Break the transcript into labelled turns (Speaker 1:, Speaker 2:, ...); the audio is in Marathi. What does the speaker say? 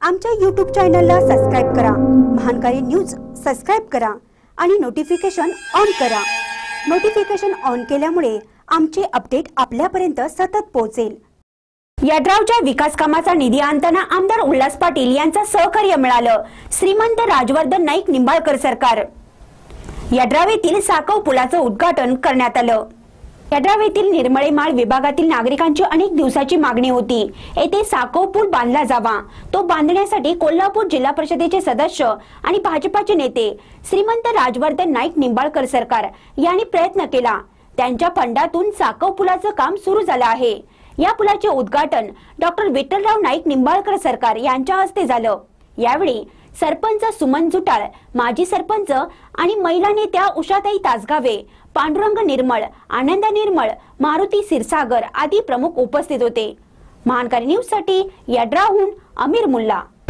Speaker 1: आमच्या YouTube चॅनलला सबस्क्राइब करा, महानकारी न्यूज सबस्क्राइब करा आणि नोटिफिकेशन ऑन करा। नोटिफिकेशन ऑन केल्यामुळे आमचे अपडेट आपल्यापर्यंत सतत पोहोचेल। यड्रावच्या विकास कामाचा निधी आणताना आमदार उल्हास पाटील यांचा सहकार्य मिळालं। श्रीमंत राजवर्धन नाईक निंबाळकर सरकार। यड्राव येथील साकव पुलाचं उद्घाटन करण्यात आलं। यड्राव येथील निर्मळे माळ विभागातील नागरिकांची अनेक दिवसाची मागणी होती। येथे साकव पूल बांधला जावा। तो बांधण्यासाठी कोल्हापूर जिल्हा परिषदेचे सदस्य आणि भाजपाचे नेते श्रीमंत राजवर्धन नाईक निंबाळकर सरकार यांनी प्रयत्न केला। त्यांच्या फंडातून साकव पुलाचं काम सुरू झालं आहे। या पुलाचे उद्घाटन डॉक्टर विठ्ठलराव नाईक निंबाळकर सरकार यांच्या हस्ते झालं। यावेळी सरपंच सुमन जुटाळ, माजी सरपंच आणि महिला नेत्या उषाताई तासगावे, पांडुरंग निर्मळ, आनंद निर्मळ, मारुती क्षीरसागर आदी प्रमुख उपस्थित होते। महानकारी न्यूज साठी यड्रावहून अमीर मुल्ला।